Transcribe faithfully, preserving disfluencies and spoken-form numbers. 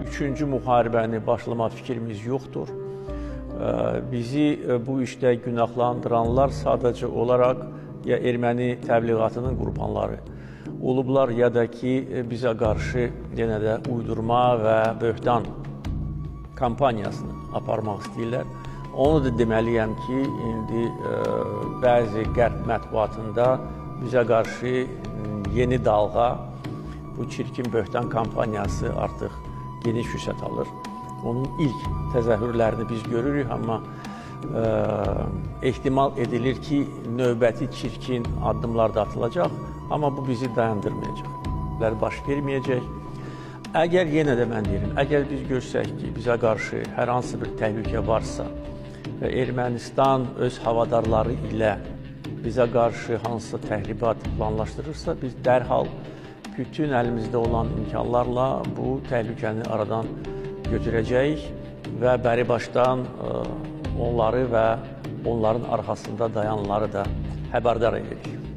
üçüncü müharibəni başlama fikrimiz yoxdur. Bizi bu işdə günahlandıranlar sadəcə olaraq ya erməni təbliğatının qurbanları olublar, ya da ki, bizə qarşı yenə də uydurma və böhtan kampaniyasını aparmaq istəyirlər. Onu da deməliyəm ki, indi bəzi qərb mətbuatında bizə qarşı yeni dalğa, bu çirkin böhtan kampaniyası artıq geniş vüsət alır. Onun ilk təzəhürlərini biz görürük, amma e, ehtimal edilir ki, növbəti çirkin addımlar da atılacaq, amma bu bizi dayandırmayacaq. Baş verməyəcək. Əgər yenə də mən deyirəm, əgər biz görsək ki, bizə qarşı hər hansı bir təhlükə varsa və Ermənistan öz havadarları ilə bizə qarşı hansısa təhribat planlaşdırırsa, biz dərhal bütün əlimizdə olan imkanlarla bu təhlükəni aradan götürəcəyik və bəri başdan onları və onların arxasında dayananları da xəbərdar edirik.